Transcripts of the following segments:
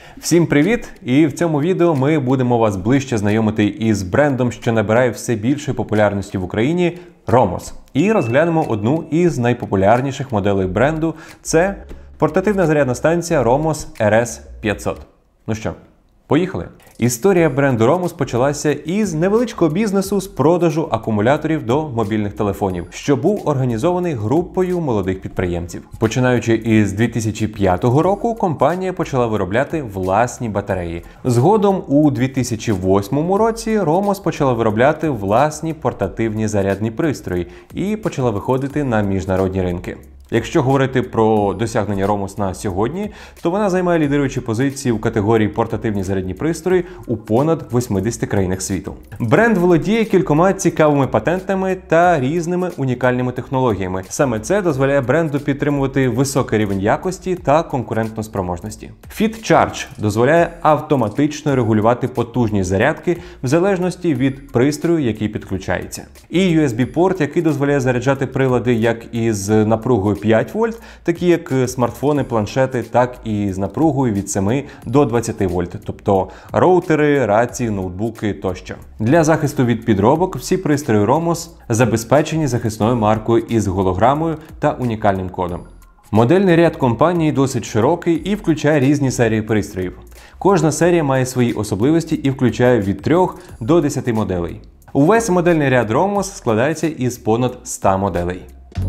Всім привіт! І в цьому відео ми будемо вас ближче знайомити із брендом, що набирає все більшої популярності в Україні – Romos. І розглянемо одну із найпопулярніших моделей бренду – це портативна зарядна станція Romos RS500. Ну що, поїхали! Історія бренду Romos почалася із невеличкого бізнесу з продажу акумуляторів до мобільних телефонів, що був організований групою молодих підприємців. Починаючи із 2005 року, компанія почала виробляти власні батареї. Згодом у 2008 році Romos почала виробляти власні портативні зарядні пристрої і почала виходити на міжнародні ринки. Якщо говорити про досягнення Romos на сьогодні, то вона займає лідируючі позиції в категорії портативні зарядні пристрої у понад 80 країнах світу. Бренд володіє кількома цікавими патентами та різними унікальними технологіями. Саме це дозволяє бренду підтримувати високий рівень якості та конкурентну спроможності. Fit Charge дозволяє автоматично регулювати потужність зарядки в залежності від пристрою, який підключається. І USB-порт, який дозволяє заряджати прилади як із напругою 5 вольт, такі як смартфони, планшети, так і з напругою від 7 до 20 вольт, тобто роутери, рації, ноутбуки тощо. Для захисту від підробок всі пристрої Romos забезпечені захисною маркою із голограмою та унікальним кодом. Модельний ряд компанії досить широкий і включає різні серії пристроїв. Кожна серія має свої особливості і включає від 3 до 10 моделей. Увесь модельний ряд Romos складається із понад 100 моделей.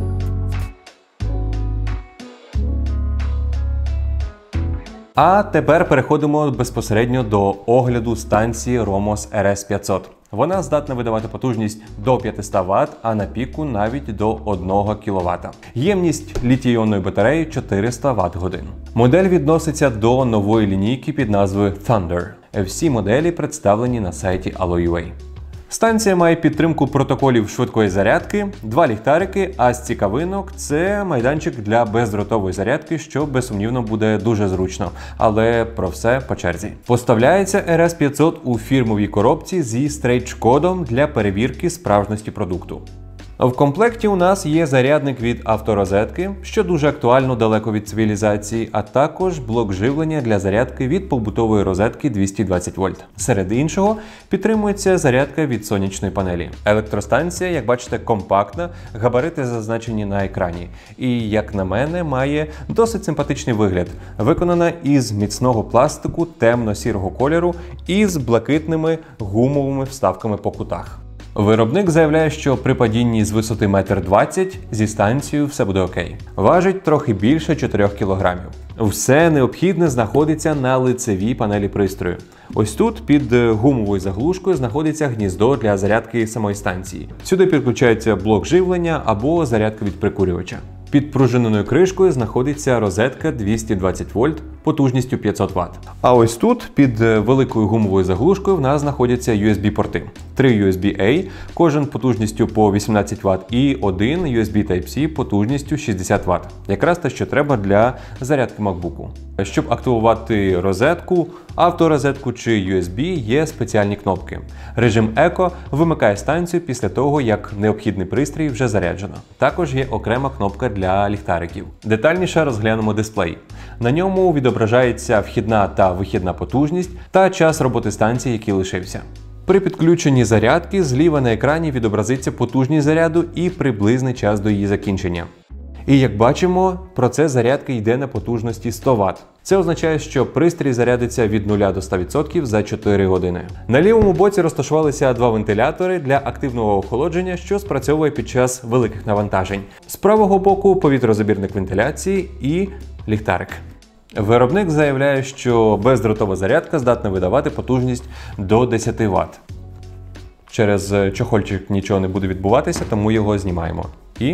А тепер переходимо безпосередньо до огляду станції Romos RS500. Вона здатна видавати потужність до 500 Вт, а на піку навіть до 1 кВт. Ємність літій-іонної батареї 400 Вт-годин. Модель відноситься до нової лінійки під назвою Thunder. Всі моделі представлені на сайті Alloy.ua. Станція має підтримку протоколів швидкої зарядки, 2 ліхтарики, а з цікавинок – це майданчик для бездротової зарядки, що безсумнівно буде дуже зручно. Але про все по черзі. Поставляється RS500 у фірмовій коробці зі стрейч-кодом для перевірки справжності продукту. В комплекті у нас є зарядник від авторозетки, що дуже актуально далеко від цивілізації, а також блок живлення для зарядки від побутової розетки 220 вольт. Серед іншого, підтримується зарядка від сонячної панелі. Електростанція, як бачите, компактна, габарити зазначені на екрані. І, як на мене, має досить симпатичний вигляд. Виконана із міцного пластику темно-сірого кольору і з блакитними гумовими вставками по кутах. Виробник заявляє, що при падінні з висоти 1,20 м зі станцією все буде окей. Важить трохи більше 4 кг. Все необхідне знаходиться на лицевій панелі пристрою. Ось тут під гумовою заглушкою знаходиться гніздо для зарядки самої станції. Сюди підключається блок живлення або зарядка від прикурювача. Під пружиненою кришкою знаходиться розетка 220 вольт потужністю 500 Вт. А ось тут, під великою гумовою заглушкою, в нас знаходяться USB-порти. 3 USB-A, кожен потужністю по 18 Вт, і один USB Type-C потужністю 60 Вт. Якраз те, що треба для зарядки MacBook. Щоб активувати розетку, авторозетку чи USB, є спеціальні кнопки. Режим Eco вимикає станцію після того, як необхідний пристрій вже заряджено. Також є окрема кнопка для ліхтариків. Детальніше розглянемо дисплей. На ньому відображається вхідна та вихідна потужність та час роботи станції, який лишився. При підключенні зарядки зліва на екрані відобразиться потужність заряду і приблизний час до її закінчення. І як бачимо, процес зарядки йде на потужності 100 Вт. Це означає, що пристрій зарядиться від 0 до 100% за 4 години. На лівому боці розташувалися 2 вентилятори для активного охолодження, що спрацьовує під час великих навантажень. З правого боку повітрозабірник вентиляції і ліхтарик. Виробник заявляє, що бездротова зарядка здатна видавати потужність до 10 Вт. Через чохольчик нічого не буде відбуватися, тому його знімаємо. І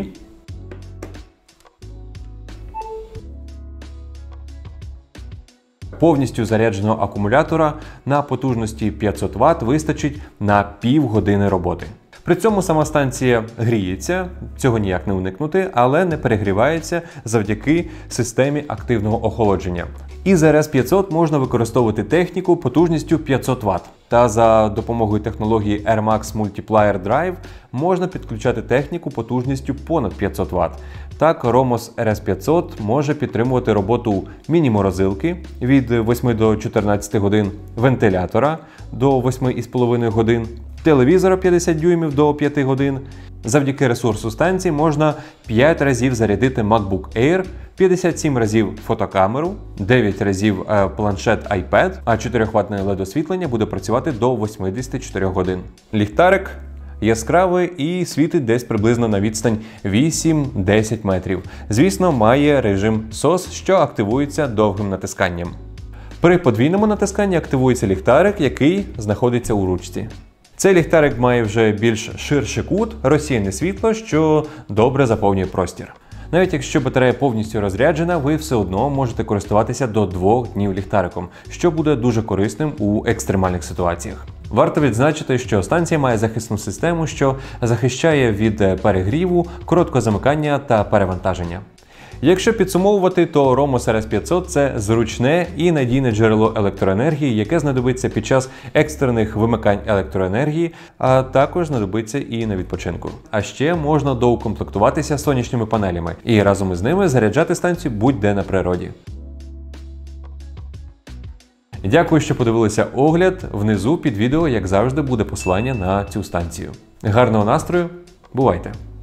повністю зарядженого акумулятора на потужності 500 Вт вистачить на півгодини роботи. При цьому сама станція гріється, цього ніяк не уникнути, але не перегрівається завдяки системі активного охолодження. Із RS500 можна використовувати техніку потужністю 500 Вт. Та за допомогою технології AirMax Multiplier Drive можна підключати техніку потужністю понад 500 Вт. Так, Romos RS500 може підтримувати роботу міні-морозилки від 8 до 14 годин, вентилятора до 8,5 годин, телевізора 50 дюймів до 5 годин. Завдяки ресурсу станції можна 5 разів зарядити MacBook Air, 57 разів фотокамеру, 9 разів планшет iPad, а 4-ваттне LED-освітлення буде працювати до 84 годин. Ліхтарик яскравий і світить десь приблизно на відстань 8-10 метрів. Звісно, має режим SOS, що активується довгим натисканням. При подвійному натисканні активується ліхтарик, який знаходиться у ручці. Цей ліхтарик має вже більш ширший кут, розсіяне світло, що добре заповнює простір. Навіть якщо батарея повністю розряджена, ви все одно можете користуватися до 2 днів ліхтариком, що буде дуже корисним у екстремальних ситуаціях. Варто відзначити, що станція має захисну систему, що захищає від перегріву, короткого замикання та перевантаження. Якщо підсумовувати, то Romos RS500 – це зручне і надійне джерело електроенергії, яке знадобиться під час екстрених вимикань електроенергії, а також знадобиться і на відпочинку. А ще можна доукомплектуватися сонячними панелями і разом із ними заряджати станцію будь-де на природі. Дякую, що подивилися огляд. Внизу під відео, як завжди, буде посилання на цю станцію. Гарного настрою! Бувайте!